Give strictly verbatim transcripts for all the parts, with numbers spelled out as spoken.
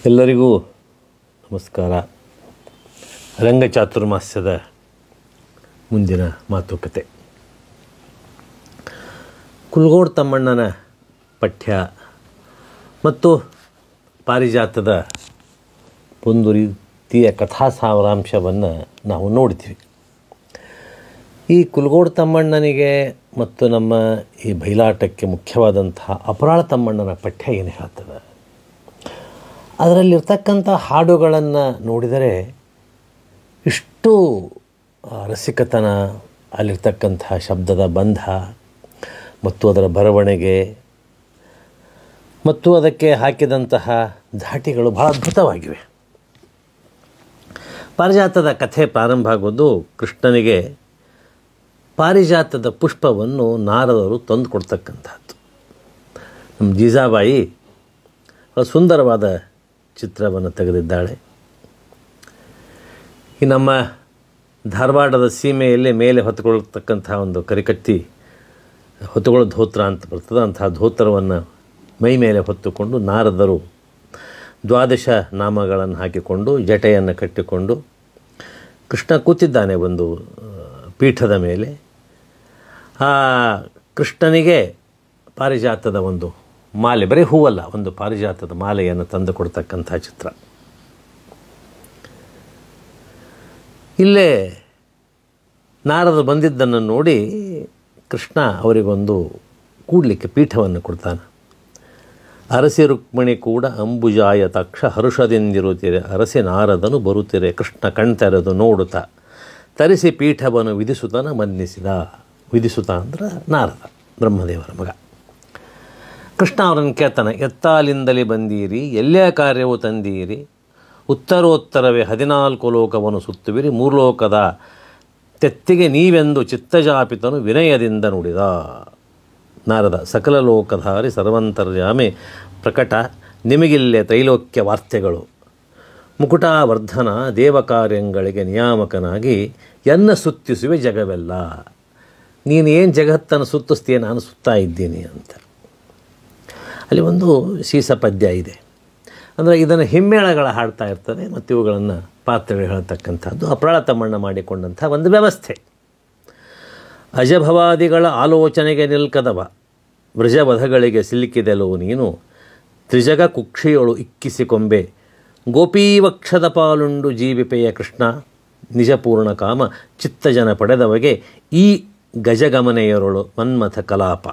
ಎಲ್ಲರಿಗೂ ನಮಸ್ಕಾರ. ರಂಗಚಾತುರ್ಮಾಸ್ಯದ ಮುಂದಿನ ಮಾತುಕತೆ. ಕುಲಗೋಡು ತಮ್ಮಣ್ಣನ ಪಠ್ಯ ಮತ್ತು ಪಾರಿಜಾತದ ಒಂದು ರೀತಿಯ ಕಥಾ ಸಾರಾಂಶವನ್ನು ನಾವು ನೋಡ್ತೀವಿ. ಈ ಕುಲಗೋಡು ತಮ್ಮಣ್ಣನಿಗೆ ಮತ್ತು ನಮ್ಮ ಈ ಬಯಲಾಟಕ್ಕೆ ಮುಖ್ಯವಾದಂತಹ ಅಪರಾಳ ತಮ್ಮಣ್ಣನ ಪಠ್ಯ ಏನು ಹೇಳ್ತದೆ, ಅದರಲ್ಲಿರ್ತಕ್ಕಂಥ ಹಾಡುಗಳನ್ನು ನೋಡಿದರೆ ಇಷ್ಟು ರಸಿಕತನ, ಅಲ್ಲಿರ್ತಕ್ಕಂತಹ ಶಬ್ದದ ಬಂಧ ಮತ್ತು ಅದರ ಬರವಣಿಗೆ ಮತ್ತು ಅದಕ್ಕೆ ಹಾಕಿದಂತಹ ಧಾಟಿಗಳು ಬಹಳ ಅದ್ಭುತವಾಗಿವೆ. ಪಾರಿಜಾತದ ಕಥೆ ಪ್ರಾರಂಭ ಆಗೋದು ಕೃಷ್ಣನಿಗೆ ಪಾರಿಜಾತದ ಪುಷ್ಪವನ್ನು ನಾರದರು ತಂದು ಕೊಡ್ತಕ್ಕಂಥದ್ದು. ನಮ್ಮ ಜೀಜಾಬಾಯಿ ಸುಂದರವಾದ ಚಿತ್ರವನ್ನು ತೆಗೆದಿದ್ದಾಳೆ. ಈ ನಮ್ಮ ಧಾರವಾಡದ ಸೀಮೆಯಲ್ಲಿ ಮೇಲೆ ಹೊತ್ತುಕೊಳ್ತಕ್ಕಂಥ ಒಂದು ಕರಿಕಟ್ಟಿ ಹೊತ್ತುಕೊಳ್ಳೋ ಧೋತ್ರ ಅಂತ ಬರ್ತದೆ, ಅಂತಹ ಧೋತ್ರವನ್ನು ಮೈ ಮೇಲೆ ಹೊತ್ತುಕೊಂಡು ನಾರದರು ದ್ವಾದಶ ನಾಮಗಳನ್ನು ಹಾಕಿಕೊಂಡು ಜಟೆಯನ್ನು ಕಟ್ಟಿಕೊಂಡು ಕೃಷ್ಣ ಕೂತಿದ್ದಾನೆ ಒಂದು ಪೀಠದ ಮೇಲೆ. ಆ ಕೃಷ್ಣನಿಗೆ ಪಾರಿಜಾತದ ಒಂದು ಮಾಲೆ, ಬರೀ ಹೂವಲ್ಲ, ಒಂದು ಪಾರಿಜಾತದ ಮಾಲೆಯನ್ನು ತಂದು ಕೊಡ್ತಕ್ಕಂಥ ಚಿತ್ರ. ಇಲ್ಲೇ ನಾರದ ಬಂದಿದ್ದನ್ನು ನೋಡಿ ಕೃಷ್ಣ ಅವರಿಗೊಂದು ಕೂಡಲಿಕ್ಕೆ ಪೀಠವನ್ನು ಕೊಡ್ತಾನೆ. ಅರಸಿ ರುಕ್ಮಿಣಿ ಕೂಡ ಅಂಬುಜಾಯ ತಕ್ಷ ಹರುಷದಿಂದಿರುತ್ತೀರೆ, ಅರಸಿ ನಾರದನು ಬರುತ್ತೀರೆ, ಕೃಷ್ಣ ಕಣ್ತೆರೆದು ನೋಡುತ್ತಾ ತರಿಸಿ ಪೀಠವನ್ನು ವಿಧಿಸುತ್ತಾನ ಮನ್ನಿಸಿದ. ವಿಧಿಸುತ್ತ ಅಂದ್ರೆ ನಾರದ, ಬ್ರಹ್ಮದೇವರ ಮಗ. ಕೃಷ್ಣ ಅವರನ್ನು ಕೇಳ್ತಾನೆ, ಎತ್ತಾಲಿಂದಲೇ ಬಂದೀರಿ, ಎಲ್ಲೇ ಕಾರ್ಯವು ತಂದೀರಿ, ಉತ್ತರೋತ್ತರವೇ ಹದಿನಾಲ್ಕು ಲೋಕವನ್ನು ಸುತ್ತುವಿರಿ, ಮೂರು ಲೋಕದ ತೆತ್ತಿಗೆ ನೀವೆಂದು ಚಿತ್ತಜಾಪಿತನು ವಿನಯದಿಂದ ನುಡಿದ. ನಾರದ, ಸಕಲ ಲೋಕಧಾರಿ ಸರ್ವಂತರ್ಯಾಮಿ ಪ್ರಕಟ, ನಿಮಗಿಲ್ಲೇ ತ್ರೈಲೋಕ್ಯ ವಾರ್ತೆಗಳು, ಮುಕುಟಾವರ್ಧನ ದೇವಕಾರ್ಯಗಳಿಗೆ ನಿಯಾಮಕನಾಗಿ ಎನ್ನ ಸುತ್ತಿಸುವೆ ಜಗವೆಲ್ಲ. ನೀನು ಏನು ಜಗತ್ತನ್ನು ಸುತ್ತಿಸ್ತೀಯ, ನಾನು ಸುತ್ತಾ ಇದ್ದೀನಿ ಅಂತ. ಅಲ್ಲಿ ಒಂದು ಸೀಸ ಪದ್ಯ ಇದೆ. ಅಂದರೆ ಇದನ್ನು ಹಿಮ್ಮೇಳಗಳ ಹಾಡ್ತಾ ಇರ್ತದೆ ಮತ್ತು ಇವುಗಳನ್ನು ಪಾತ್ರಗಳು ಹೇಳ್ತಕ್ಕಂಥದ್ದು ಅಪರಾಳ ತಮ್ಮಣ್ಣ ಮಾಡಿಕೊಂಡಂಥ ಒಂದು ವ್ಯವಸ್ಥೆ. ಅಜಭವಾದಿಗಳ ಆಲೋಚನೆಗೆ ನಿಲ್ಕದವ, ವೃಜವಧಗಳಿಗೆ ಸಿಲುಕಿದೆಲೋ ನೀನು, ತ್ರಿಜಗ ಕುಕ್ಷಿಯೊಳು ಇಕ್ಕಿಸಿಕೊಂಬೆ, ಗೋಪೀವಕ್ಷದ ಪಾಲುಂಡು ಜೀವಿಪೆಯ ಕೃಷ್ಣ, ನಿಜಪೂರ್ಣ ಕಾಮ ಚಿತ್ತಜನ ಪಡೆದವಗೆ ಈ ಗಜಗಮನೆಯರೊಳು ಮನ್ಮಥ ಕಲಾಪ.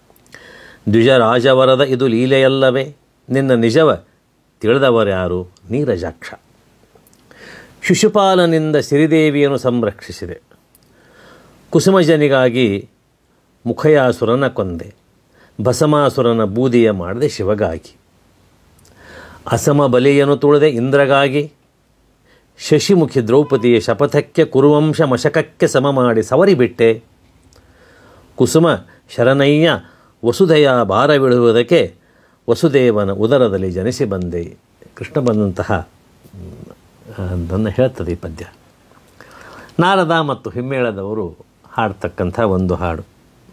ದ್ವಿಜರಾಜವರದ ಇದು ಲೀಲೆಯಲ್ಲವೇ, ನಿನ್ನ ನಿಜವ ತಿಳಿದವರ್ಯಾರು ನೀರಜಾಕ್ಷ. ಶಿಶುಪಾಲನಿಂದ ಸಿರಿದೇವಿಯನ್ನು ಸಂರಕ್ಷಿಸಿದೆ, ಕುಸುಮಜನಿಗಾಗಿ ಮುಖಯಾಸುರನ ಕೊಂದೆ, ಭಸಮಾಸುರನ ಬೂದಿಯ ಮಾಡದೆ ಶಿವಗಾಗಿ. ಅಸಮ ಬಲಿಯನ್ನು ತುಳಿದೆ ಇಂದ್ರಗಾಗಿ, ಶಶಿಮುಖಿ ದ್ರೌಪದಿಯ ಶಪಥಕ್ಕೆ ಕುರುವಂಶ ಮಶಕಕ್ಕೆ ಸಮ ಮಾಡಿ ಸವರಿಬಿಟ್ಟೆ. ಕುಸುಮ ಶರಣಯ್ಯ ವಸುಧೆಯ ಭಾರವಿಡುವುದಕ್ಕೆ ವಸುದೇವನ ಉದರದಲ್ಲಿ ಜನಿಸಿ ಬಂದೆ. ಕೃಷ್ಣ ಬಂದಂತಹ ಅದನ್ನು ಹೇಳ್ತದೆ ಈ ಪದ್ಯ. ನಾರದ ಮತ್ತು ಹಿಮ್ಮೇಳದವರು ಹಾಡ್ತಕ್ಕಂಥ ಒಂದು ಹಾಡು.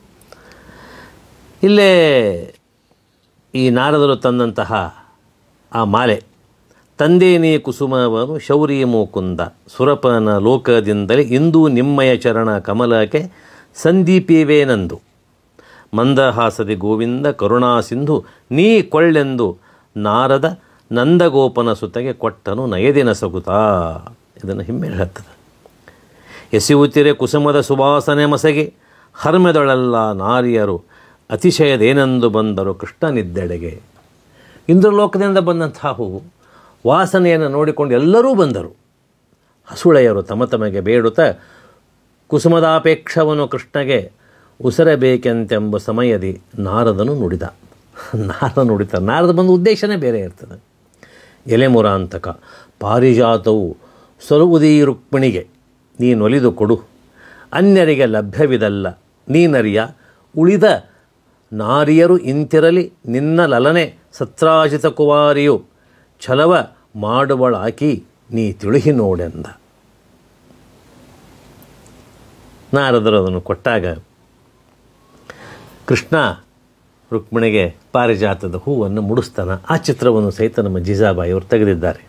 ಇಲ್ಲೇ ಈ ನಾರದರು ತಂದಂತಹ ಆ ಮಾಲೆ, ತಂದೇನೇ ಕುಸುಮವನು ಶೌರಿ ಮೂಕುಂದ, ಸುರಪನ ಲೋಕದಿಂದಲೇ ಇಂದು ನಿಮ್ಮಯ ಚರಣ ಕಮಲಕ್ಕೆ ಸಂದೀಪಿವೇನೆಂದು, ಮಂದಹಾಸದಿ ಗೋವಿಂದ ಕರುಣಾ ಸಿಂಧು ನೀ ಕೊಳ್ಳೆಂದು, ನಾರದ ನಂದಗೋಪನ ಸುತೆಗೆ ಕೊಟ್ಟನು ನಯದಿನ ಸಗುತ. ಇದನ್ನು ಹಿಮ್ಮೆ ಹೇಳ್ತದೆ. ಎಸೆಯುತ್ತಿರೆ ಕುಸುಮದ ಸುವಾಸನೆ ಮಸಗೆ, ಹರ್ಮೆದೊಳೆಲ್ಲ ನಾರಿಯರು ಅತಿಶಯದೇನೆಂದು ಬಂದರು ಕೃಷ್ಣನಿದ್ದೆಡೆಗೆ. ಇಂದ್ರಲೋಕದಿಂದ ಬಂದಂತಹ ಹೂವು ವಾಸನೆಯನ್ನು ನೋಡಿಕೊಂಡು ಎಲ್ಲರೂ ಬಂದರು. ಹಸುಳೆಯರು ತಮ ತಮಗೆ ಬೇಡುತ್ತಾ ಕುಸುಮದಾಪೇಕ್ಷವನ್ನು ಕೃಷ್ಣಗೆ ಉಸರಬೇಕೆಂತೆಂಬ ಸಮಯದಿ ನಾರದನು ನುಡಿದ. ನಾರದ ನುಡಿತ ನಾರದ ಬಂದ ಉದ್ದೇಶನೇ ಬೇರೆ ಇರ್ತದೆ. ಎಲೆಮುರಾಂತಕ ಪಾರಿಜಾತವು ಸೊಲುವುದೀ ರುಕ್ಮಿಣಿಗೆ ನೀನೊಲಿದು ಕೊಡು, ಅನ್ಯರಿಗೆ ಲಭ್ಯವಿದಲ್ಲ ನೀನರಿಯ, ಉಳಿದ ನಾರಿಯರು ಇಂತಿರಲಿ ನಿನ್ನ ಲಲನೆ ಸತ್ರಾಜಿತ ಕುವಾರಿಯು, ಛಲವ ಮಾಡುವಳಾಕಿ ನೀ ತಿಳುಹಿ ನೋಡೆಂದ. ನಾರದರು ಅದನ್ನು ಕೊಟ್ಟಾಗ ಕೃಷ್ಣ ರುಕ್ಮಿಣಿಗೆ ಪಾರಿಜಾತದ ಹೂವನ್ನು ಮುಡಿಸ್ತಾನೆ. ಆ ಚಿತ್ರವನ್ನು ಸಹಿತ ನಮ್ಮ ಜೀಜಾಬಾಯಿ ಅವರು ತೆಗೆದಿದ್ದಾರೆ.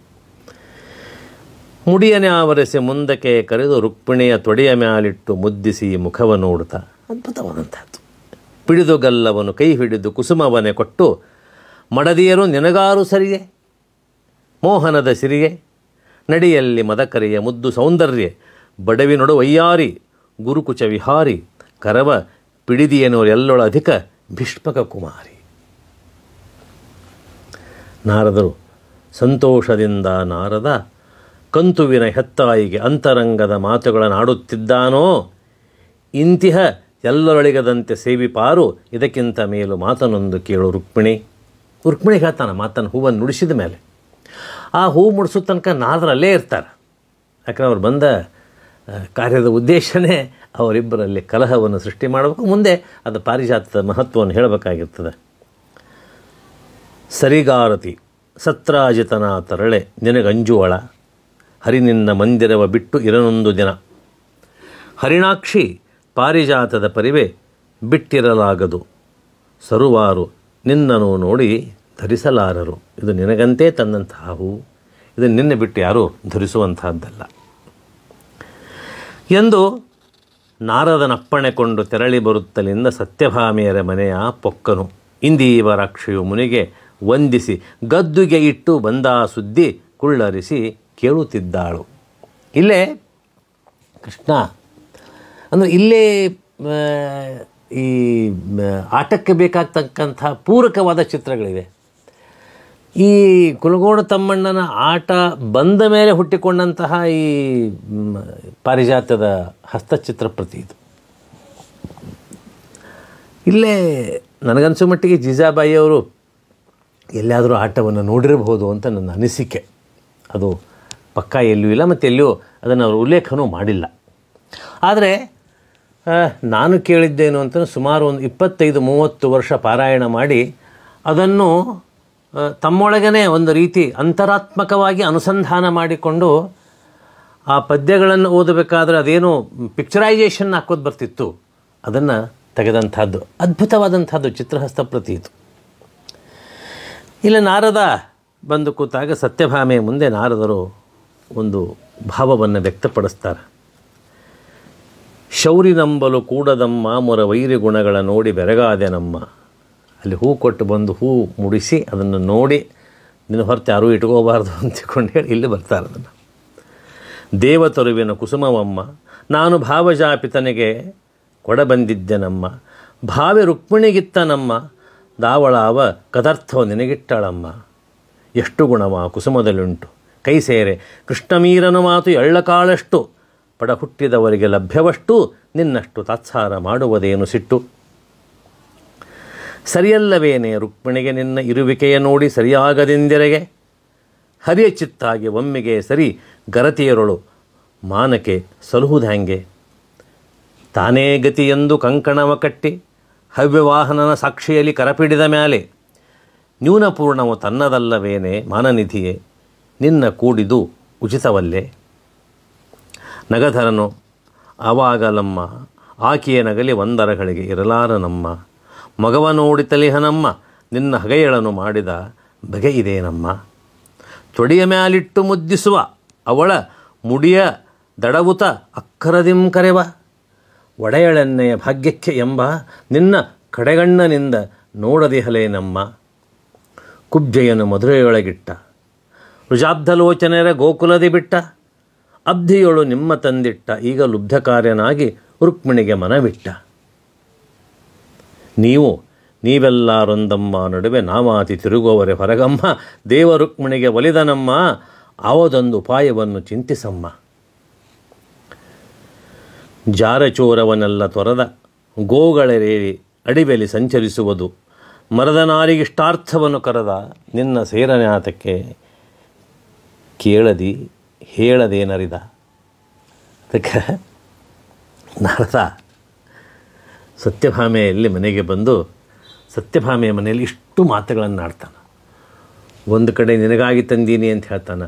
ಮುಡಿಯನೆ ಆವರಿಸಿ ಮುಂದಕ್ಕೆ ಕರೆದು ರುಕ್ಮಿಣಿಯ ತೊಡೆಯ ಮ್ಯಾಲಿಟ್ಟು ಮುದ್ದಿಸಿ ಮುಖವ ನೋಡುತ್ತಾ, ಅದ್ಭುತವಾದಂಥದ್ದು. ಪಿಡಿದುಗಲ್ಲವನು ಕೈ ಹಿಡಿದು ಕುಸುಮವನೆ ಕೊಟ್ಟು, ಮಡದಿಯರು ನಿನಗಾರು ಸರಿಯೇ ಮೋಹನದ ಸಿರಿಯೇ, ನಡಿಯಲ್ಲಿ ಮದಕರಿಯ ಮುದ್ದು ಸೌಂದರ್ಯ, ಬಡವಿನೊಡು ವಯ್ಯಾರಿ ಗುರುಕುಚ ವಿಹಾರಿ, ಕರವ ಪಿಡಿದಿಯನೋರೆಲ್ಲೊಳ ಅಧಿಕ ಭೀಷ್ಮಕ ಕುಮಾರಿ. ನಾರದರು ಸಂತೋಷದಿಂದ ನಾರದ ಕಂತುವಿನ ಹೆತ್ತಾಯಿಗೆ ಅಂತರಂಗದ ಮಾತುಗಳನ್ನಾಡುತ್ತಿದ್ದಾನೋ, ಇಂತಿಹ ಎಲ್ಲರೊಳಿಗದಂತೆ ಸೇವಿಪಾರು, ಇದಕ್ಕಿಂತ ಮೇಲೂ ಮಾತನೊಂದು ಕೇಳು ರುಕ್ಮಿಣಿ. ರುಕ್ಮಿಣಿ ಹೇಳ್ತಾನೆ ಮಾತನ್ನು ಹೂವನ್ನು ನುಡಿಸಿದ ಮೇಲೆ. ಆ ಹೂ ಮುಡಿಸೋ ತನಕ ನಾರದರಲ್ಲೇ ಇರ್ತಾರೆ. ಯಾಕಂದ್ರೆ ಅವ್ರು ಬಂದ ಕಾರ್ಯದ ಉದ್ದೇಶನೇ ಅವರಿಬ್ಬರಲ್ಲಿ ಕಲಹವನ್ನು ಸೃಷ್ಟಿ ಮಾಡಬೇಕು, ಮುಂದೆ ಅದು ಪಾರಿಜಾತದ ಮಹತ್ವವನ್ನು ಹೇಳಬೇಕಾಗಿರ್ತದೆ. ಸರಿಗಾರತಿ ಸತ್ರಾಜಿತನ ತರಳೆ ನಿನಗಂಜುವಳ, ಹರಿನಿನ್ನ ಮಂದಿರವ ಬಿಟ್ಟು ಇರನೊಂದು ದಿನ, ಹರಿಣಾಕ್ಷಿ ಪಾರಿಜಾತದ ಪರಿವೆ ಬಿಟ್ಟಿರಲಾಗದು, ಸರುವಾರು ನಿನ್ನನ್ನು ನೋಡಿ ಧರಿಸಲಾರರು. ಇದು ನಿನಗಂತೆ ತಂದಂತಹ ಹೂ, ಇದು ನಿನ್ನೆ ಬಿಟ್ಟು ಯಾರೂ ಧರಿಸುವಂತಹದ್ದಲ್ಲ ಎಂದು ನಾರದನಪ್ಪಣೆ ಕೊಂಡು ತೆರಳಿ ಬರುತ್ತಲಿಂದ ಸತ್ಯಭಾಮಿಯರ ಮನೆಯ ಪೊಕ್ಕನು ಇಂದೀವರಾಕ್ಷಿಯು ಮುನಿಗೆ ವಂದಿಸಿ ಗದ್ದುಗೆ ಇಟ್ಟು ಬಂದ ಸುದ್ದಿ ಕುಳ್ಳರಿಸಿ ಕೇಳುತ್ತಿದ್ದಾಳು. ಇಲ್ಲೇ ಕೃಷ್ಣ ಅಂದರೆ ಇಲ್ಲೇ ಈ ಆಟಕ್ಕೆ ಬೇಕಾಗ್ತಕ್ಕಂಥ ಪೂರಕವಾದ ಚಿತ್ರಗಳಿವೆ. ಈ ಕುಲಗೋಡ ತಮ್ಮಣ್ಣನ ಆಟ ಬಂದ ಮೇಲೆ ಹುಟ್ಟಿಕೊಂಡಂತಹ ಈ ಪಾರಿಜಾತದ ಹಸ್ತಚಿತ್ರ ಪ್ರತಿ ಇದು. ಇಲ್ಲೇ ನನಗನ್ಸೋ ಮಟ್ಟಿಗೆ ಜೀಜಾಬಾಯಿಯವರು ಎಲ್ಲಾದರೂ ಆಟವನ್ನು ನೋಡಿರಬಹುದು ಅಂತ ನನ್ನ ಅನಿಸಿಕೆ. ಅದು ಪಕ್ಕಾ ಎಲ್ಲೂ ಇಲ್ಲ ಮತ್ತು ಎಲ್ಲಿಯೂ ಅದನ್ನು ಅವರು ಉಲ್ಲೇಖನೂ ಮಾಡಿಲ್ಲ. ಆದರೆ ನಾನು ಕೇಳಿದ್ದೇನು ಅಂತ ಸುಮಾರು ಒಂದು ಇಪ್ಪತ್ತೈದು ಮೂವತ್ತು ವರ್ಷ ಪಾರಾಯಣ ಮಾಡಿ ಅದನ್ನು ತಮ್ಮೊಳಗೇ ಒಂದು ರೀತಿ ಅಂತರಾತ್ಮಕವಾಗಿ ಅನುಸಂಧಾನ ಮಾಡಿಕೊಂಡು ಆ ಪದ್ಯಗಳನ್ನು ಓದಬೇಕಾದ್ರೆ ಅದೇನು ಪಿಕ್ಚರೈಸೇಷನ್ ಹಾಕೋದು ಬರ್ತಿತ್ತು, ಅದನ್ನು ತೆಗೆದಂಥದ್ದು ಅದ್ಭುತವಾದಂಥದ್ದು ಚಿತ್ರಹಸ್ತಪ್ರತಿ ಇದು. ಇಲ್ಲ ನಾರದ ಬಂದು ಕೂತಾಗ ಸತ್ಯಭಾಮೆಯ ಮುಂದೆ ನಾರದರು ಒಂದು ಭಾವವನ್ನು ವ್ಯಕ್ತಪಡಿಸ್ತಾರೆ. ಶೌರಿ ನಂಬಲು ಕೂಡದಮ್ಮ ಮೊರ ವೈರಿ ಗುಣಗಳ ನೋಡಿ ಬೆರಗಾದೆ ನಮ್ಮ. ಅಲ್ಲಿ ಹೂ ಕೊಟ್ಟು ಬಂದು ಹೂ ಮುಡಿಸಿ ಅದನ್ನು ನೋಡಿ ನಿನ್ನ ಹೊರತು ಯಾರೂ ಇಟ್ಕೋಬಾರ್ದು ಅಂತಿಕೊಂಡು ಹೇಳಿ ಇಲ್ಲಿ ಬರ್ತಾರೆ. ಅದನ್ನು ದೇವತರುವಿನ ಕುಸುಮವಮ್ಮ ನಾನು ಭಾವಜಾಪಿತನಿಗೆ ಕೊಡ ಬಂದಿದ್ದೆನಮ್ಮ, ಭಾವೆ ರುಕ್ಮಿಣಿಗಿತ್ತ ನಮ್ಮ ದಾವಳಾವ ಕದರ್ಥವ ನಿನಗಿಟ್ಟಳಮ್ಮ. ಎಷ್ಟು ಗುಣವ ಕುಸುಮದಲ್ಲುಂಟು ಕೈ ಸೇರೆ ಕೃಷ್ಣಮೀರನ ಮಾತು ಎಳ್ಳಕಾಳಷ್ಟು, ಪಡ ಹುಟ್ಟಿದವರಿಗೆ ಲಭ್ಯವಷ್ಟು ನಿನ್ನಷ್ಟು ತಾತ್ಸಾರ ಮಾಡುವುದೇನು ಸಿಟ್ಟು. ಸರಿಯಲ್ಲವೇನೆ ರುಕ್ಮಿಣಿಗೆ ನಿನ್ನ ಇರುವಿಕೆಯ ನೋಡಿ ಸರಿಯಾಗದೆಂದಿರೆಗೆ, ಹರಿಯ ಚಿತ್ತಾಗಿ ಒಮ್ಮೆಗೆ ಸರಿ ಗರತಿಯರೊಳು ಮಾನಕ್ಕೆ ಸಲುಹುದ್ಯಾಂಗೆ. ತಾನೇ ಗತಿಯೆಂದು ಕಂಕಣವ ಕಟ್ಟಿ ಹವ್ಯವಾಹನನ ಸಾಕ್ಷಿಯಲ್ಲಿ ಕರಪಿಡಿದ ಮ್ಯಾಲೆ, ನ್ಯೂನಪೂರ್ಣವು ತನ್ನದಲ್ಲವೇನೆ ಮಾನನಿಧಿಯೇ ನಿನ್ನ ಕೂಡಿದು ಉಚಿತವಲ್ಲೇ. ನಗಧರನು ಆವಾಗಲಮ್ಮ ಆಕೆಯ ನಗಲಿ ಒಂದರಗಳಿಗೆ ಇರಲಾರನಮ್ಮ, ಮಗವ ನೋಡಿ ತಲಿಹನಮ್ಮ ನಿನ್ನ ಹಗೆಯಳನು ಮಾಡಿದ ಬಗೆಯಿದೇನಮ್ಮ. ತೊಡಿಯ ಮ್ಯಾಲಿಟ್ಟು ಮುದ್ದಿಸುವ ಅವಳ ಮುಡಿಯ ದಡವುತ ಅಕ್ಕರದಿಂ ಕರೆವ, ಒಡೆಯಳೆನ್ನೆಯ ಭಾಗ್ಯಕ್ಕೆ ಎಂಬ ನಿನ್ನ ಕಡೆಗಣ್ಣನಿಂದ ನೋಡದಿಹಲೇನಮ್ಮ. ಕುಬ್ಜೆಯನ್ನು ಮಧುರೆಯೊಳಗಿಟ್ಟ ರುಜಾಬ್ಧಲೋಚನೆಯರ ಗೋಕುಲದಿ ಬಿಟ್ಟ, ಅಬ್ಧಿಯೊಳು ನಿಮ್ಮ ತಂದಿಟ್ಟ ಈಗ ಲುಬ್ಧ ಕಾರ್ಯನಾಗಿ ರುಕ್ಮಿಣಿಗೆ ಮನವಿಟ್ಟ. ನೀವು ನೀವೆಲ್ಲಾರೊಂದಮ್ಮ ನಡುವೆ ನಾಮಾತಿ ತಿರುಗುವವರೆ ಹೊರಗಮ್ಮ, ದೇವ ರುಕ್ಮಿಣಿಗೆ ಒಲಿದನಮ್ಮ ಆವದೊಂದು ಉಪಾಯವನ್ನು ಚಿಂತಿಸಮ್ಮ. ಜಾರಚೋರವನೆಲ್ಲ ತೊರದ ಗೋಗಳೇರಿ ಅಡಿಬೆಲಿ ಸಂಚರಿಸುವುದು, ಮರದ ನಾರಿಗಿಷ್ಟಾರ್ಥವನ್ನು ಕರೆದ ನಿನ್ನ ಸೇರನಾತಕ್ಕೆ ಕೇಳದಿ ಹೇಳದೇನರಿದ. ಅದಕ್ಕೆ ನಾರದ ಸತ್ಯಭಾಮೆಯಲ್ಲಿ ಮನೆಗೆ ಬಂದು ಸತ್ಯಭಾಮೆಯ ಮನೆಯಲ್ಲಿ ಇಷ್ಟು ಮಾತುಗಳನ್ನು ಆಡ್ತಾನೆ. ಒಂದು ಕಡೆ ನಿನಗಾಗಿ ತಂದೀನಿ ಅಂತ ಹೇಳ್ತಾನೆ,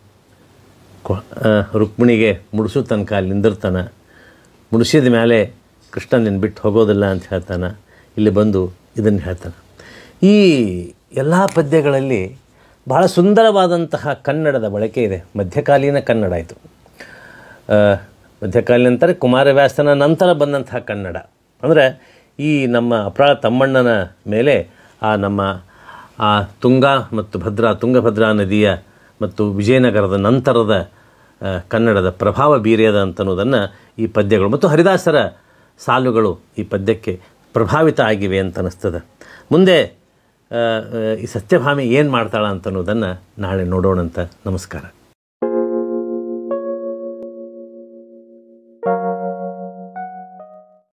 ರುಕ್ಮಿಣಿಗೆ ಮುಡಿಸೋ ತನಕ ಅಲ್ಲಿ ನಿಂದಿರ್ತಾನೆ, ಮುಡಿಸಿದ ಮೇಲೆ ಕೃಷ್ಣ ನಿನ್ನ ಬಿಟ್ಟು ಹೋಗೋದಿಲ್ಲ ಅಂತ ಹೇಳ್ತಾನೆ. ಇಲ್ಲಿ ಬಂದು ಇದನ್ನು ಹೇಳ್ತಾನೆ. ಈ ಎಲ್ಲ ಪದ್ಯಗಳಲ್ಲಿ ಬಹಳ ಸುಂದರವಾದಂತಹ ಕನ್ನಡದ ಬಳಕೆ ಇದೆ. ಮಧ್ಯಕಾಲೀನ ಕನ್ನಡ ಇದು. ಮಧ್ಯಕಾಲೀನ ನಂತರ ಕುಮಾರವ್ಯಾಸನ ನಂತರ ಬಂದಂತಹ ಕನ್ನಡ. ಅಂದರೆ ಈ ನಮ್ಮ ಅಪ್ರಾಳ ತಮ್ಮಣ್ಣನ ಮೇಲೆ ಆ ನಮ್ಮ ಆ ತುಂಗಾ ಮತ್ತು ಭದ್ರಾ ತುಂಗಭದ್ರಾ ನದಿಯ ಮತ್ತು ವಿಜಯನಗರದ ನಂತರದ ಕನ್ನಡದ ಪ್ರಭಾವ ಬೀರಿಯದ ಅಂತನ್ನೋದನ್ನು ಈ ಪದ್ಯಗಳು ಮತ್ತು ಹರಿದಾಸರ ಸಾಲುಗಳು ಈ ಪದ್ಯಕ್ಕೆ ಪ್ರಭಾವಿತ ಆಗಿವೆ ಅಂತ ಅನ್ನಿಸ್ತದೆ. ಮುಂದೆ ಈ ಸತ್ಯಭಾಮೆ ಏನು ಮಾಡ್ತಾಳ ಅಂತನ್ನೋದನ್ನು ನಾಳೆ ನೋಡೋಣಂತ. ನಮಸ್ಕಾರ.